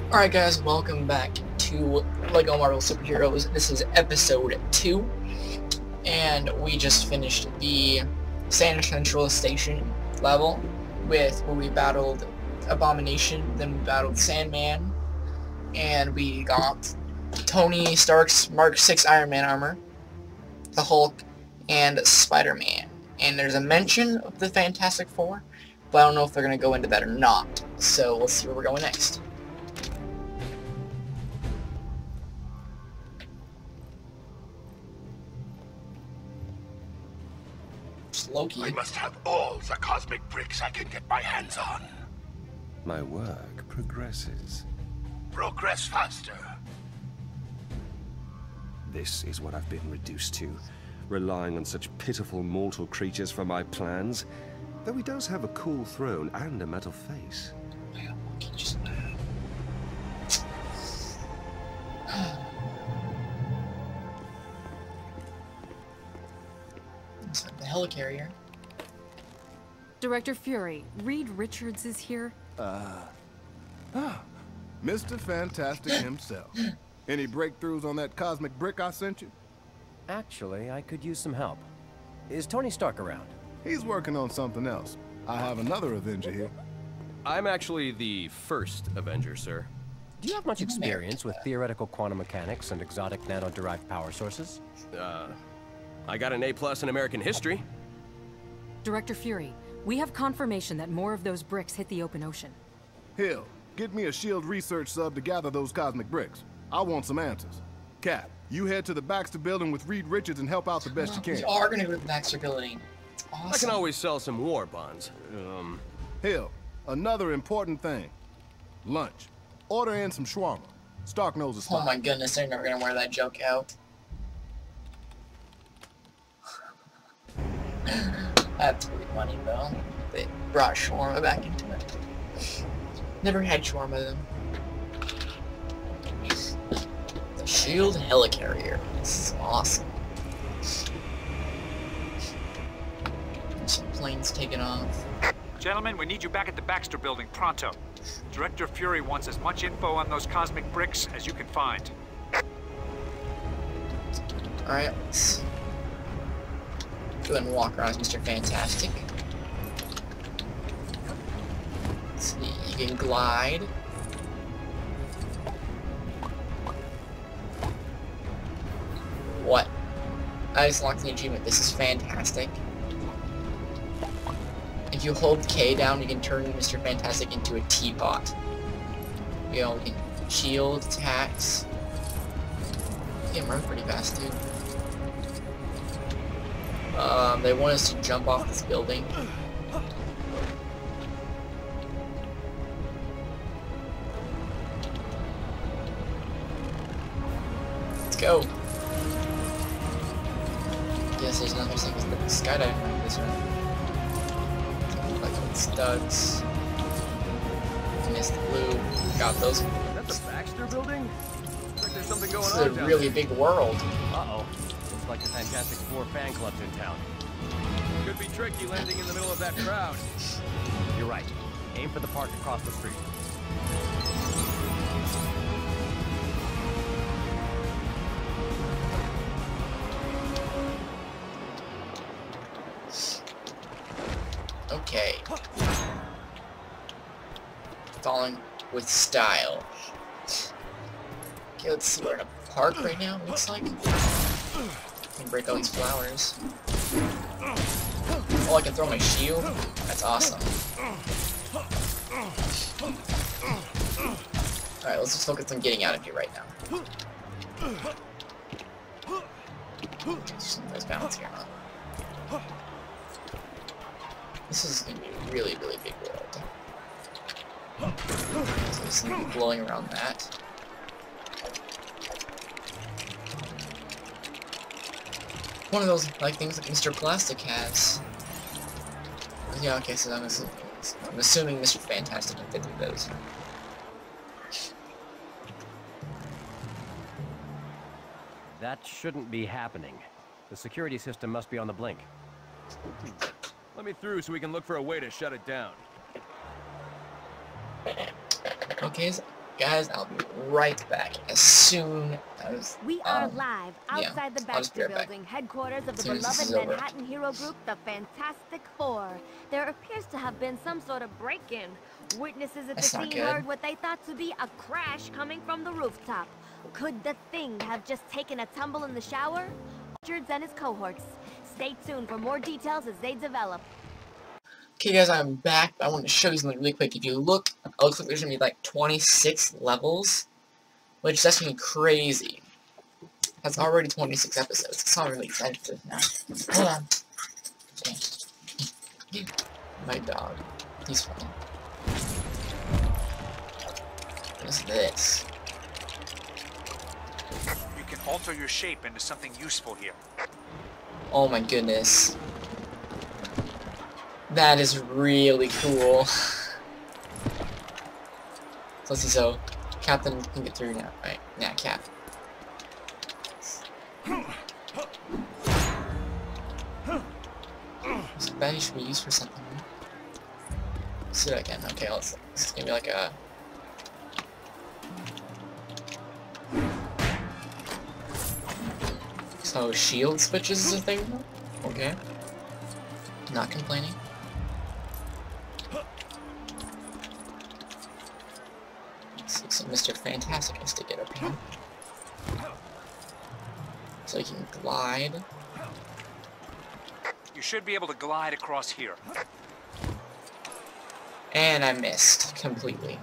Alright guys, welcome back to LEGO Marvel Superheroes. This is episode 2, and we just finished the Sand Central Station level where we battled Abomination, then we battled Sandman, and we got Tony Stark's Mark 6 Iron Man armor, the Hulk, and Spider-Man. And there's a mention of the Fantastic Four, but I don't know if they're going to go into that or not. So let's see where we're going next. Loki. I must have all the cosmic bricks I can get my hands on. My work progresses. Progress faster. This is what I've been reduced to, relying on such pitiful mortal creatures for my plans. Though he does have a cool throne and a metal face. Just the helicarrier. Director Fury, Reed Richards is here. Mr. Fantastic himself. Any breakthroughs on that cosmic brick I sent you? Actually, I could use some help. Is Tony Stark around? He's working on something else. I have another Avenger here. I'm actually the first Avenger, sir. Do you have much experience with theoretical quantum mechanics and exotic nano-derived power sources? I got an A+ in American history. Director Fury, we have confirmation that more of those bricks hit the open ocean. Hill, get me a SHIELD research sub to gather those cosmic bricks. I want some answers. Cap, you head to the Baxter building with Reed Richards and help out the best you We can. are going to go to the Baxter building. Awesome. I can always sell some war bonds. Hill, another important thing. Lunch. Order in some shawarma. Stark knows it's Oh my goodness, they're never going to wear that joke out. That's pretty funny though. They brought shawarma back into it. Never had shawarma though. The SHIELD helicarrier. This is awesome. Some planes taking off. Gentlemen, we need you back at the Baxter building pronto. Director Fury wants as much info on those cosmic bricks as you can find. Alright, let's go ahead and walk around as Mr. Fantastic. Let's see, you can glide. What? I just locked the achievement. This is fantastic. If you hold K down, you can turn Mr. Fantastic into a teapot. You know, we can shield attacks. You can run pretty fast, too. They want us to jump off this building. Let's go. Yes, there's another thing with the skydiving like this one. Like with studs. Missed blue. Got those. That's the Baxter building? Looks like there's something going This on is a down really there. big world. Uh-oh. Looks like the Fantastic Four fan club's in town. Could be tricky landing in the middle of that crowd. You're right. Aim for the park across the street. Okay. Falling with style. Okay, let's see. We're in a park right now, it looks like. Can break all these flowers. Oh, I can throw my shield? That's awesome. Alright, let's just focus on getting out of here right now. Just nice balance here, huh? This is gonna be a really, really big world. So this is gonna be blowing around that. One of those like things that Mr. Plastic has. Yeah, okay, so I'm assuming Mr. Fantastic can fit through those. That shouldn't be happening. The security system must be on the blink. Let me through so we can look for a way to shut it down. Okay, guys, I'll be right back as soon as We are live outside the I'll just be Baxter right back. Building, headquarters of the soon as this is beloved over. Manhattan hero group, the Fantastic Four. There appears to have been some sort of break-in. Witnesses at That's the not scene good. heard what they thought to be a crash coming from the rooftop. Could the thing have just taken a tumble in the shower? Richards and his cohorts. Stay tuned for more details as they develop. Okay guys, I'm back. I want to show you something really quick. If you look, it looks like there's going to be like 26 levels, which that's going to be crazy. That's already 26 episodes. It's not really excited now. Hold on. Okay. My dog. He's funny. What is this? You can alter your shape into something useful here. Oh my goodness. That is really cool. So let's see, so Captain can get through now, right? Yeah, Cap. This badge should be used for something. Let's do that again. Okay, this is gonna be like a... So shield switches is a thing? Okay. Not complaining. So Mr. Fantastic has to get up here. So he can glide. You should be able to glide across here. And I missed completely.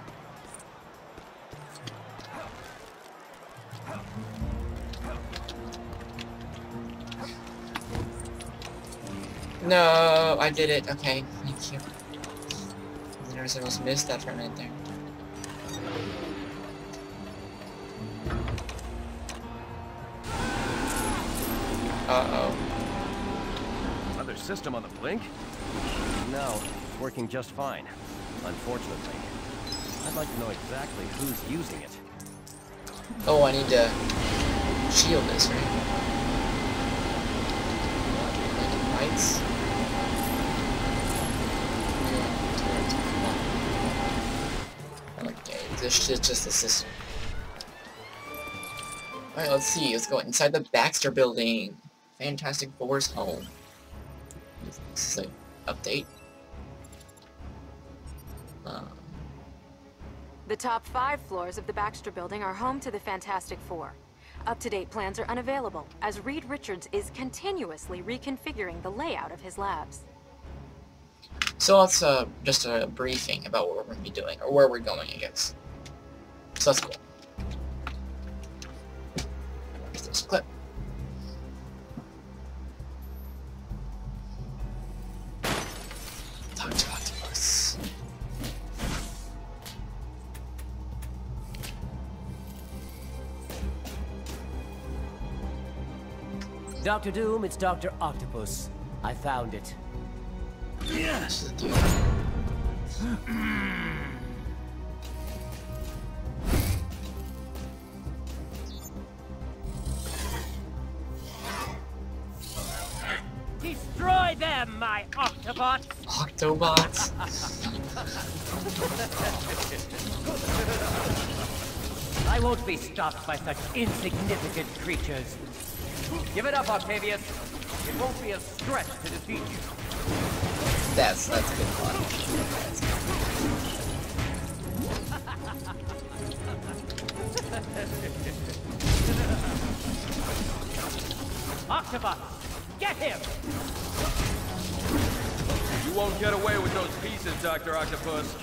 No, I did it. Okay, thank you. I noticed I almost missed that for a minute there. Uh-oh. Another system on the blink? No, it's working just fine. Unfortunately. I'd like to know exactly who's using it. Oh, I need to shield this, right? Lights. Okay, this is just a system. Alright, let's see. Let's go inside the Baxter Building. Fantastic Four's home. This is an update. The top 5 floors of the Baxter Building are home to the Fantastic Four. Up-to-date plans are unavailable, as Reed Richards is continuously reconfiguring the layout of his labs. So that's just a briefing about what we're going to be doing, or where we're going, I guess. So that's cool. Here's this clip. Talk to Octopus. Dr. Doom, it's Dr. Octopus. I found it. This is a dude. Destroy them, my Octobots! Octobots? I won't be stopped by such insignificant creatures. Give it up, Octavius. It won't be a stretch to defeat you. That's good fun. Octobot, get him! You won't get away with those pieces, Dr. Octopus.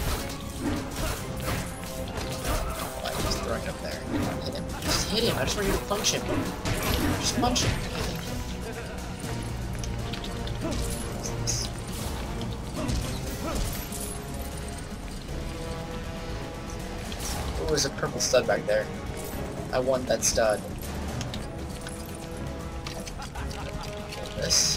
Why just throwing it up there? Hit him. Just hit him. I just want you to punch him. Just punch him. Oh, there's a purple stud back there. I want that stud. This.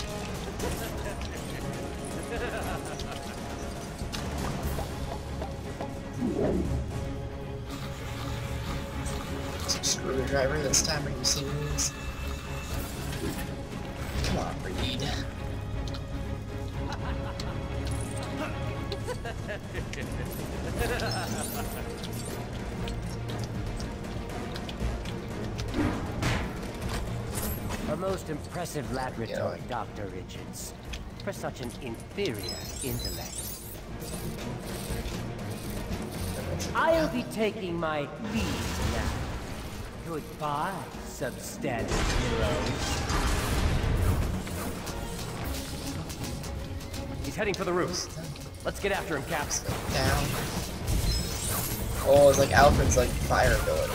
Some screwdriver this time. Are you serious? Come on, Reed. A most impressive laboratory, Dr. Richards, for such an inferior intellect. I'll be taking my leave now. Goodbye, substandard heroes. He's heading for the roof. Let's get after him, Caps. Down. Oh, it's like Alfred's like fire ability.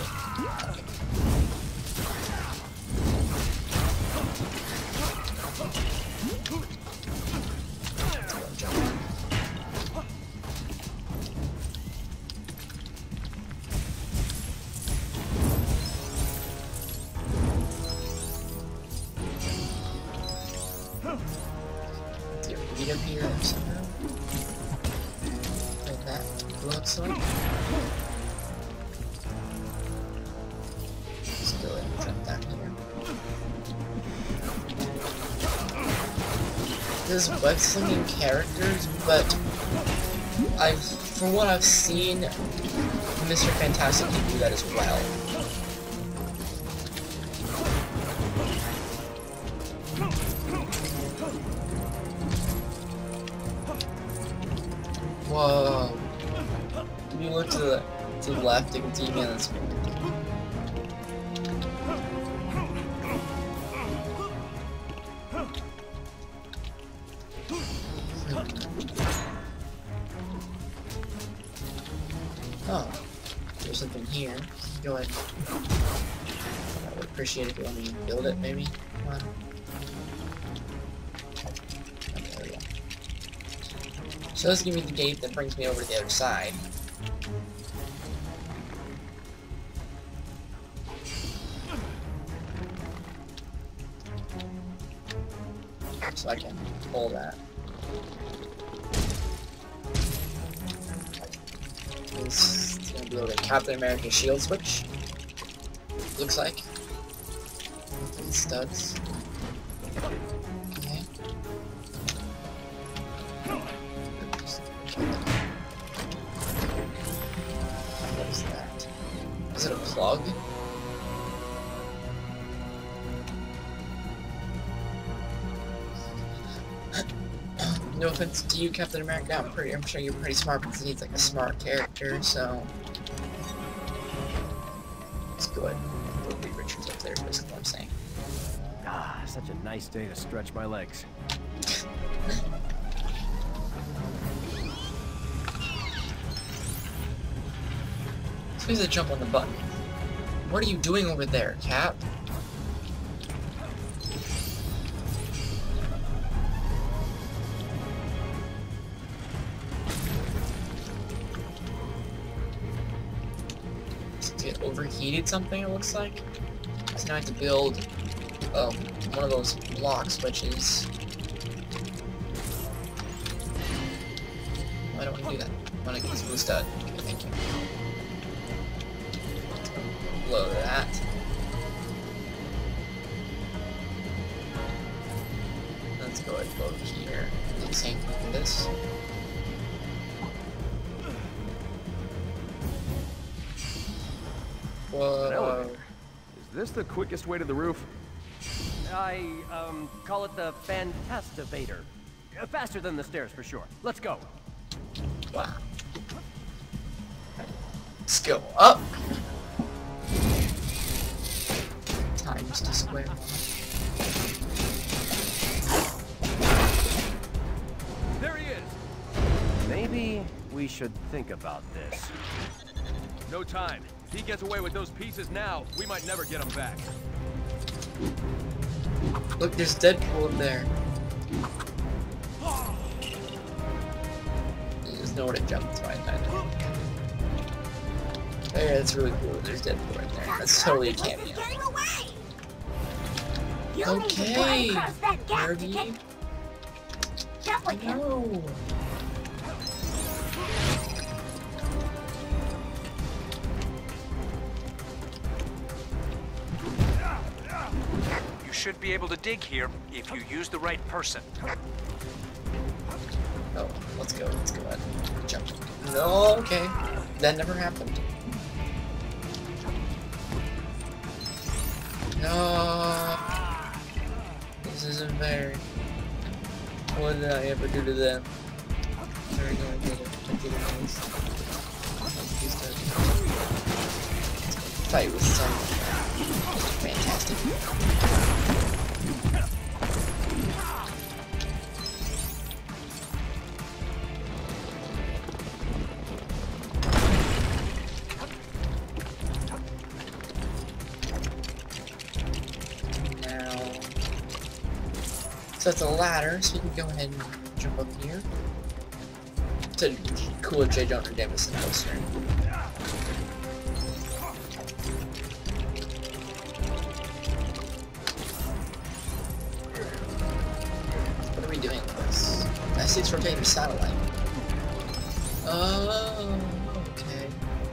Get up here somehow. Like that looks like. Let's go ahead and jump down here. There's web-slinging characters, but from what I've seen, Mr. Fantastic can do that as well. Whoa. If you look to the left, you can see me on the screen. Oh, there's something here. Go ahead. I would appreciate it if you want me to build it, maybe. Come on. So let's give me the gate that brings me over to the other side. So I can pull that. This is going to be able to Captain America shield switch. Looks like. These studs. Okay. What is that? Is it a plug? No offense to you, Captain America. I'm sure you're pretty smart, because he needs like a smart character. So let's go ahead and put Reed Richards up there. Basically, what I'm saying. Ah, such a nice day to stretch my legs. Please jump on the button. What are you doing over there, Cap? It overheated something, it looks like. So now I have to build one of those block switches. Why don't we do that? I want to get this blue stud. Okay, thank you. Blow that. Let's go ahead and go here. Do the same thing for this. Whoa. Is this the quickest way to the roof? I, call it the Fantastivator. Faster than the stairs, for sure. Let's go. Wow. Let's go up. Times to square. There he is! Maybe we should think about this. No time. If he gets away with those pieces now, we might never get him back. Look, there's Deadpool up there. There's nowhere to jump, that's right either. There, that's really cool. There's Deadpool right there. That's totally a cameo. Okay, Kirby. No. You should be able to dig here if you use the right person. Oh, let's go ahead. Jump. No, okay. That never happened. No. very. What did I ever do to them? Very good. Fight with some fantastic. So it's a ladder, so we can go ahead and jump up here. It's a cool J. Jonah Jameson poster. What are we doing with this? I see it's rotating the satellite. Oh, okay.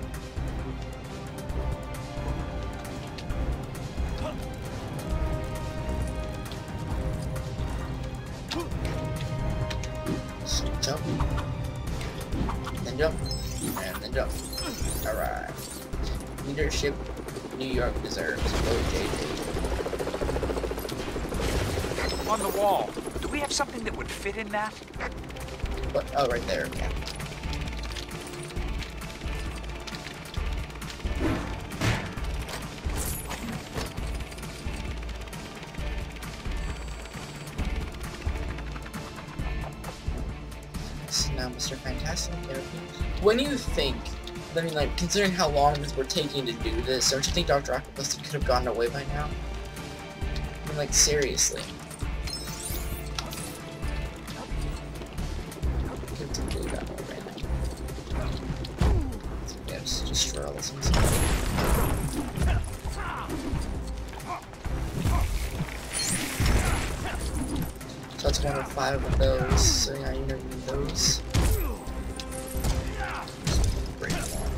Jump, then jump, and then jump. Alright. Leadership New York deserves. Go JJ. On the wall. Do we have something that would fit in that? What? Oh, right there. Yeah. Now, Mr. Fantastic. When you think, I mean, like, considering how long this we're taking to do this, don't you think Dr. Octopus could have gotten away by now? I mean, like, seriously. Good to do that already. Yeah, just destroy all this. So that's 1 of 5 of those, so yeah, you never need those. Break them all.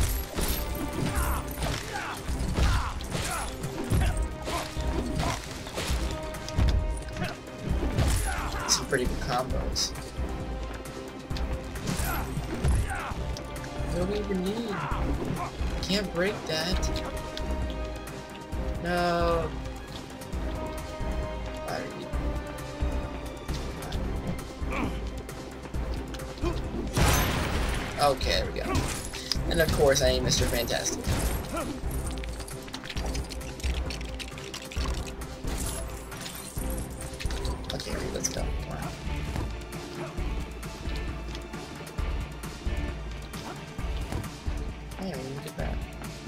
Some pretty good combos. What do we even need? Can't break that. No. Okay, there we go. And of course, I am Mr. Fantastic. Okay, let's go. Wow. Hey, look at that.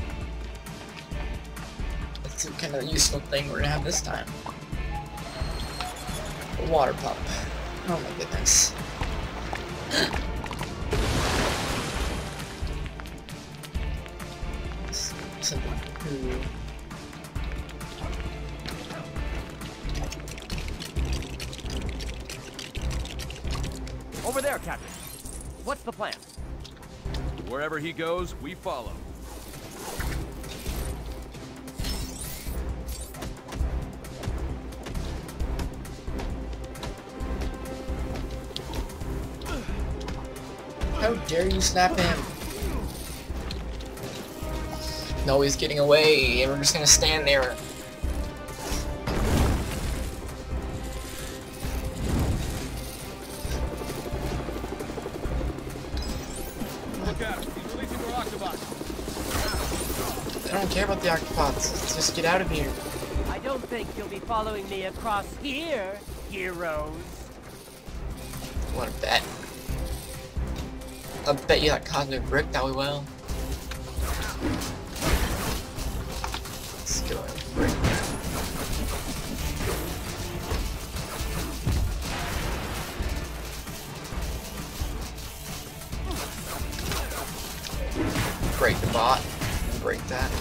That's the kind of useful thing we're gonna have this time. A water pump. Oh my goodness. Over there, Captain. What's the plan? Wherever he goes, we follow. How dare you snap him? No, he's getting away, and we're just gonna stand there. Look out, he's releasing more Octobots. I don't care about the Octobots. Let's just get out of here. I don't think you'll be following me across here, heroes. What a bet. I bet you that cosmic brick that we will. Let's go and break that. Break the bot. And break that.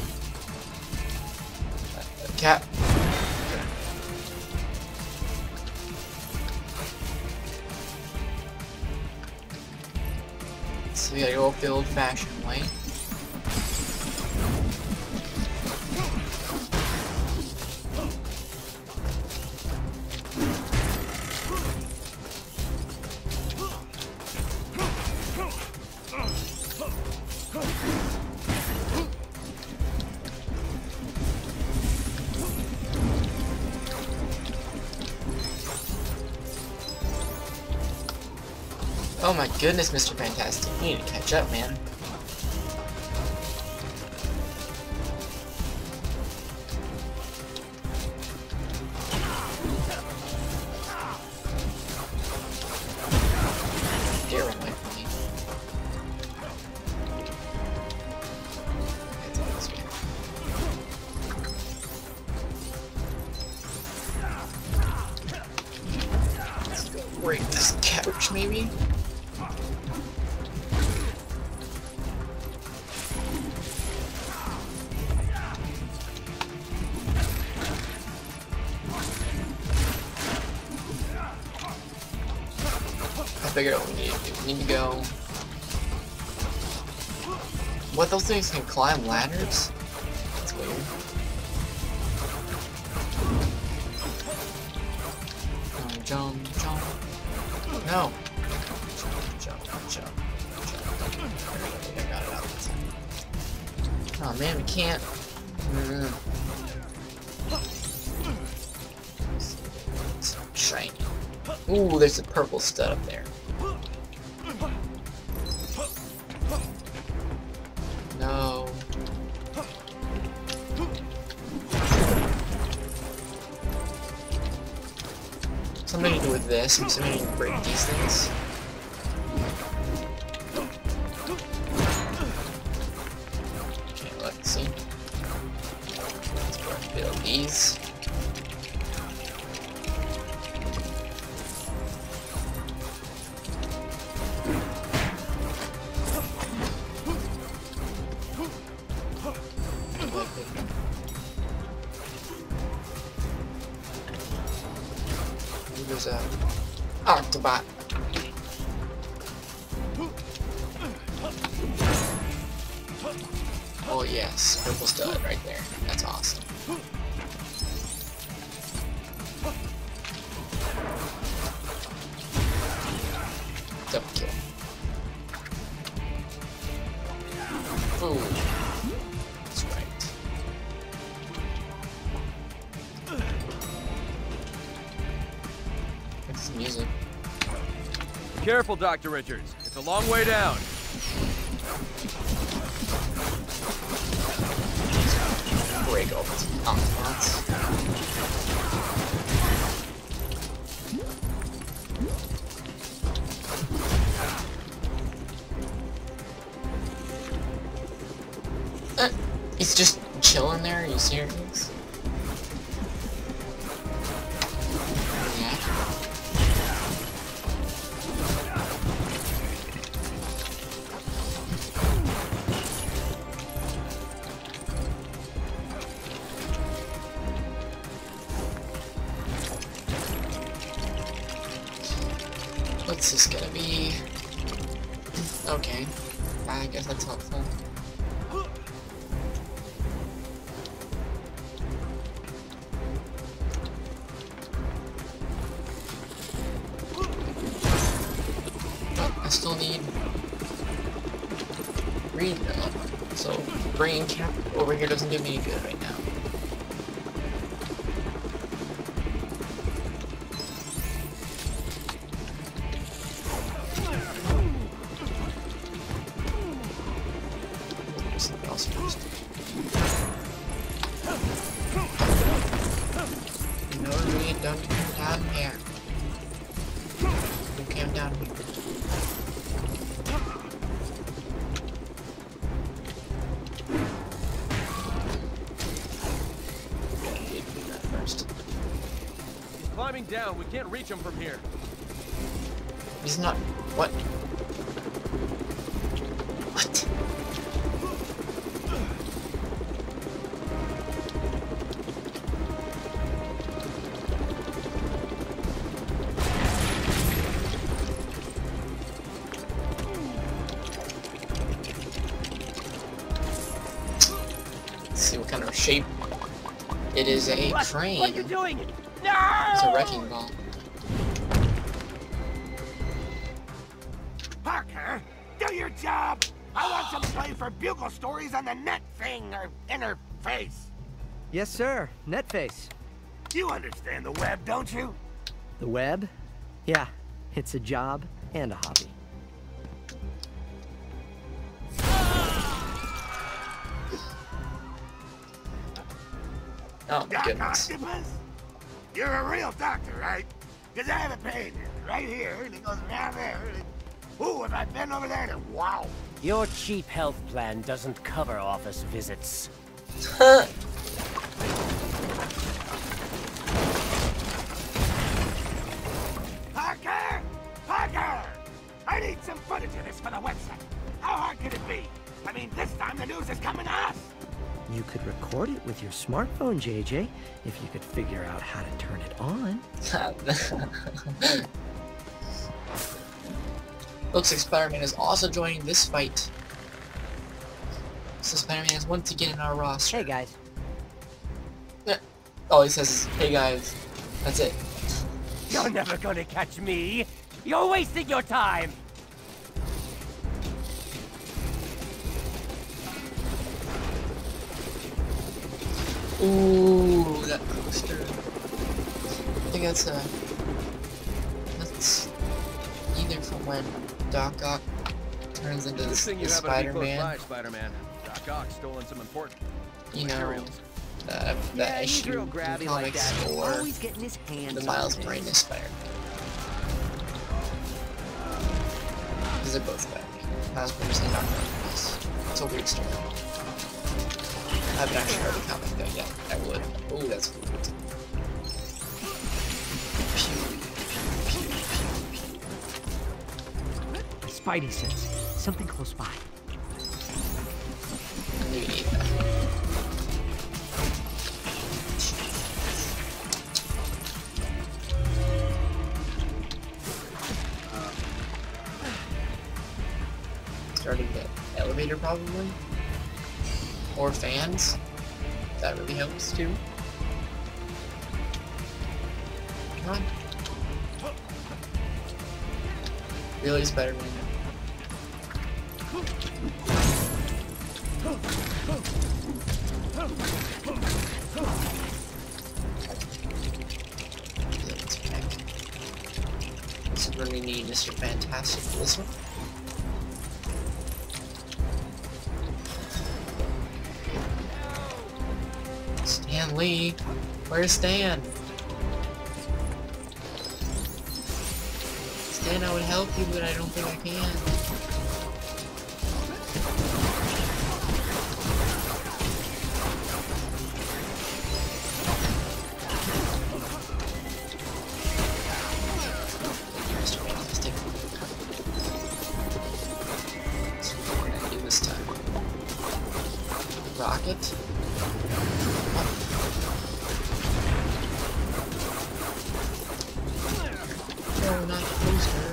Cap. So we gotta go up the old-fashioned way. Oh my goodness, Mr. Fantastic. You need to catch up, man. Dare run away from me. Let's go break this couch, maybe? I figured out what we need to do. We need to go... What, those things can climb ladders? That's weird. Jump, jump. No. Jump, jump, jump. I think I got it out this time. Oh man, we can't. It's shiny. Ooh, there's a purple stud up there. No. Something to do with this, something to break these things. Okay, let's see. Let's go and build these. There's a Octobot. Oh yes, purple stud right there. That's awesome. Double kill. Ooh. That's right. It's music. Careful, Dr. Richards. It's a long way down. Break over some Octobots. He's just chilling there. Are you serious? Yeah. What's this gonna be? Okay. I guess that's helpful. I still need Reed though, so bringing Cap over here doesn't do me any good right now. Something else first. No, Reed, don't come down here. You came down here. Climbing down, we can't reach him from here. He's not. What? What? Let's see what kind of shape. It is a train. What are you doing? No! It's a wrecking ball. Parker, do your job! I want some play for Bugle Stories on the net thing, or interface. Yes, sir. Netface. You understand the web, don't you? The web? Yeah, it's a job and a hobby. Oh my Doc goodness. Octopus? You're a real doctor, right? Because I have a pain right here, and it goes down there. Ooh, if I bend over there, then wow. Your cheap health plan doesn't cover office visits. Parker! Parker! I need some footage of this for the website. How hard could it be? I mean, this time the news is coming to us. You could record it with your smartphone, JJ, if you could figure out how to turn it on. Looks like Spider-Man is also joining this fight. So Spider-Man is once again in our roster. Hey, guys. Oh, he says, hey guys. That's it. You're never gonna catch me! You're wasting your time! Ooh, that poster. I think that's either from when Doc Ock turns into Good thing you the happen to be close Spider-Man. by, Spider-Man. Doc Ock's stolen some important You know, materials. that issue in comics or Always getting his hands the on Miles things. Morales Spider-Man. Because they're both back. Miles Morales and Doc Ock. It's a weird story. I haven't actually read the comic though yet. I would. Oh, that's cool. Spidey sense. Something close by. I knew you need that. Starting the elevator probably. Or fans. That really helps too. Come on. Really, Spider-Man? So we're gonna need Mr. Fantastic for this one. Stan Lee, where's Stan? Stan, I would help you, but I don't think I can. Mr. Fantastic. So what we're gonna do this time? Rocket. No, not the poster.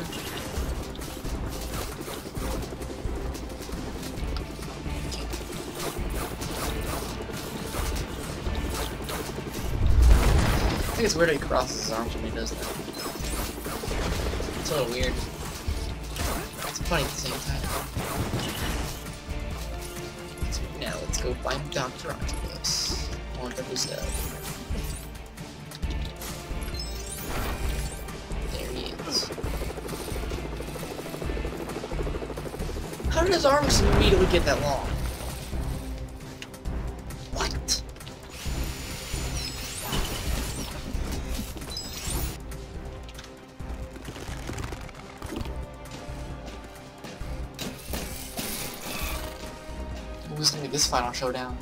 I think it's weird he crosses his arms when he does that. It's a little weird. It's funny at the same time. So now let's go find Dr. Octopus. On the stuff. How did his arms immediately get that long? What? Who's gonna be this final showdown?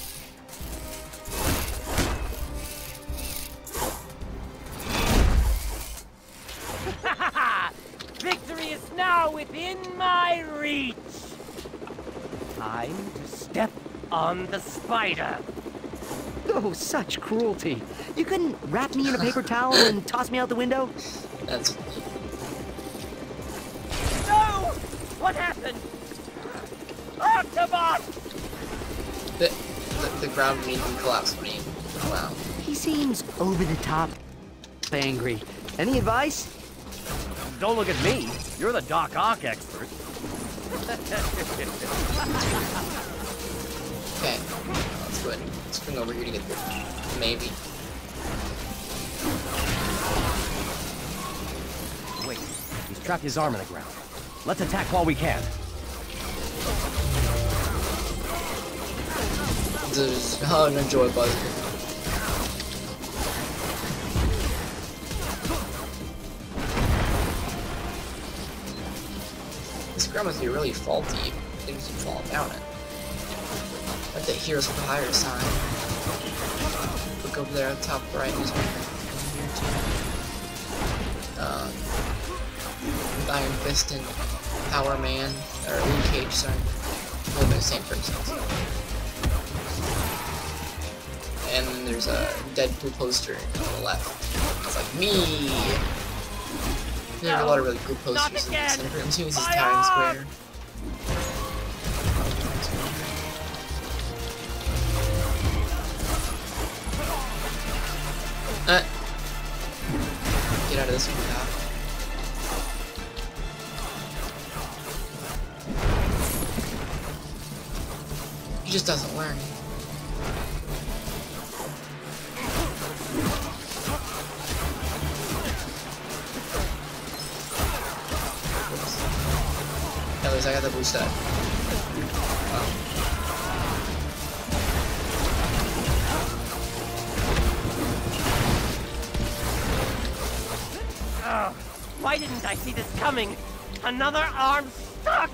Victory is now within my reach! Time to step on the spider. Oh, such cruelty. You couldn't wrap me in a paper towel and toss me out the window? That's... No! What happened? Octobot! The ground beneath him collapsed when he... Wow. He seems over the top angry. Any advice? Don't look at me. You're the Doc Ock expert. Okay. Let's go ahead and swing over here to get the... Maybe. Wait. He's trapped his arm in the ground. Let's attack while we can. Oh, no joy buzzer. starting with be really faulty. Things keep falling down it. Like the Heroes for Hire sign. Look over there at the top right. There's one here too. Iron Fist and Power Man, or Luke Cage, sorry. They're the same person. And then there's a Deadpool poster on the left. It's like me. There's a lot of really cool posters in this. I'm assuming this is Times Square. Get out of this one, Doc. He just doesn't learn. At least I got the blue set. Oh, why didn't I see this coming? Another arm stuck!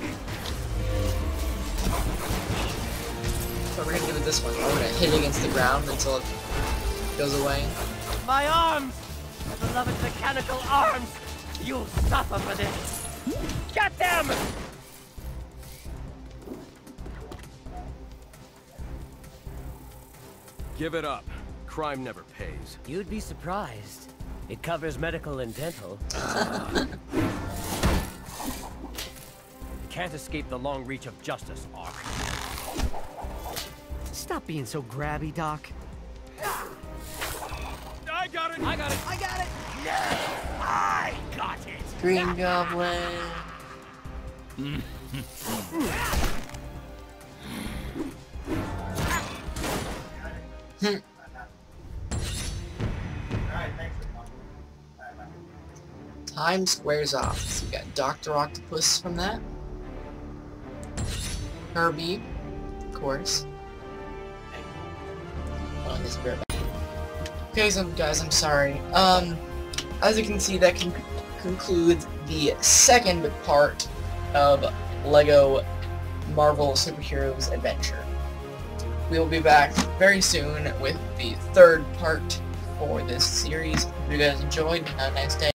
But we're gonna give it this one. I'm gonna hit it against the ground until it goes away. My arms! My beloved mechanical arms! You'll suffer for this! Get them! Give it up. Crime never pays. You'd be surprised. It covers medical and dental. Can't escape the long reach of justice, Ark. Stop being so grabby, Doc. I got it! I got it! I got it! Yes! I got it! Green Goblin. Time squares off. So we got Dr. Octopus from that. Herbie, of course. Oh, I guess we're back. Okay, so guys, I'm sorry. As you can see, that concludes the second part of LEGO Marvel Superheroes Adventure. We will be back very soon with the third part for this series. If you guys enjoyed, have a nice day.